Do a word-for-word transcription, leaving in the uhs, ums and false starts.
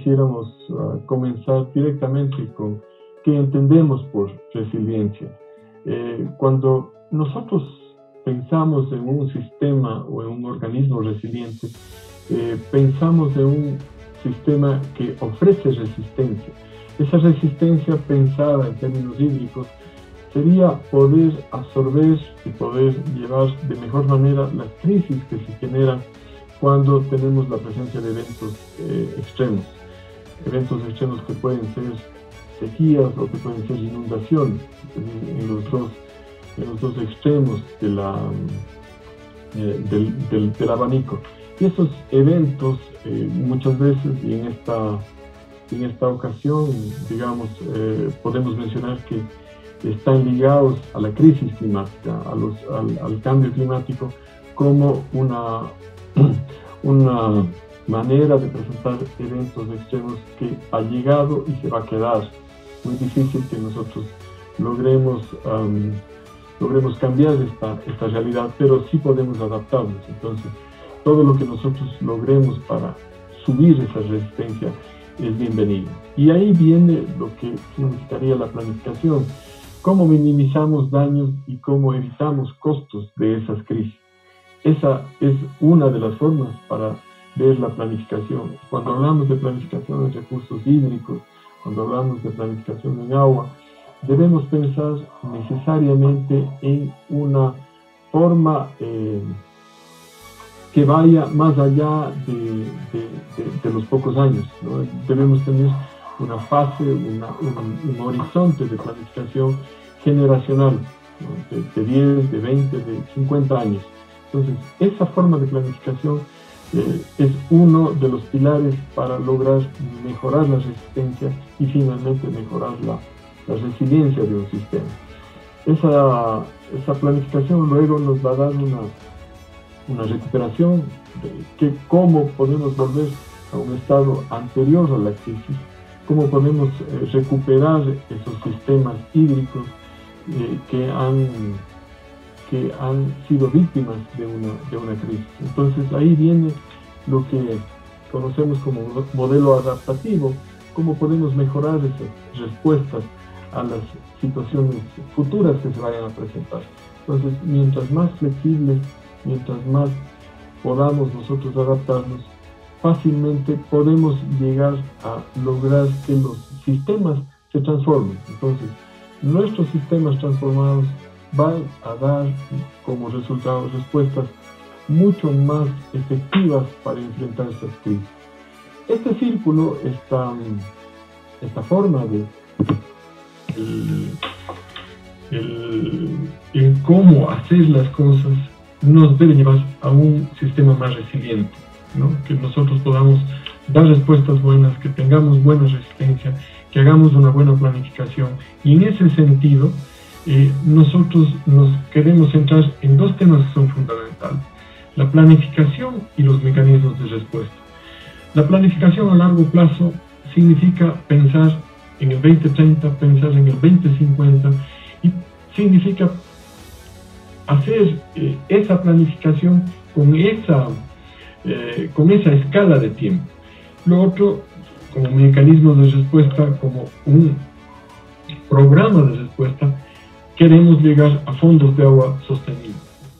quisiéramos uh, comenzar directamente con qué entendemos por resiliencia. Eh, cuando nosotros pensamos en un sistema o en un organismo resiliente, eh, pensamos en un sistema que ofrece resistencia. Esa resistencia pensada en términos hídricos sería poder absorber y poder llevar de mejor manera las crisis que se generan cuando tenemos la presencia de eventos eh, extremos. Eventos extremos que pueden ser sequías o que pueden ser inundaciones, en los dos, en los dos extremos de la, eh, del, del, del abanico. Y esos eventos eh, muchas veces, y en esta, en esta ocasión, digamos, eh, podemos mencionar que están ligados a la crisis climática, a los, al, al cambio climático, como una, una manera de presentar eventos extremos que ha llegado y se va a quedar. Muy difícil que nosotros logremos, um, logremos cambiar esta, esta realidad, pero sí podemos adaptarnos. Entonces, todo lo que nosotros logremos para subir esa resistencia es bienvenido. Y ahí viene lo que significaría la planificación. Cómo minimizamos daños y cómo evitamos costos de esas crisis. Esa es una de las formas para ver la planificación. Cuando hablamos de planificación en recursos hídricos, cuando hablamos de planificación en agua, debemos pensar necesariamente en una forma eh, que vaya más allá de, de, de, de los pocos años, ¿no? Debemos tener una fase, una, un, un horizonte de planificación generacional, ¿no? de, de diez, de veinte, de cincuenta años. Entonces, esa forma de planificación eh, es uno de los pilares para lograr mejorar la resistencia y finalmente mejorar la, la resiliencia de un sistema. Esa, esa planificación luego nos va a dar una, una recuperación de que cómo podemos volver a un estado anterior a la crisis, cómo podemos eh, recuperar esos sistemas hídricos eh, que, han, que han sido víctimas de una, de una crisis. Entonces ahí viene lo que conocemos como modelo adaptativo, cómo podemos mejorar esas respuestas a las situaciones futuras que se vayan a presentar. Entonces, mientras más flexibles, mientras más podamos nosotros adaptarnos, fácilmente podemos llegar a lograr que los sistemas se transformen. Entonces, nuestros sistemas transformados van a dar como resultado respuestas mucho más efectivas para enfrentar esas crisis. Este círculo, esta, esta forma de el, el, el cómo hacer las cosas nos debe llevar a un sistema más resiliente, ¿no? Que nosotros podamos dar respuestas buenas, que tengamos buena resistencia, que hagamos una buena planificación. Y en ese sentido, eh, nosotros nos queremos centrar en dos temas que son fundamentales: la planificación y los mecanismos de respuesta. La planificación a largo plazo significa pensar en el veinte treinta, pensar en el veinte cincuenta, y significa hacer eh, esa planificación con esa, eh, con esa escala de tiempo. Lo otro, como mecanismo de respuesta, como un programa de respuesta, queremos llegar a fondos de agua sostenibles.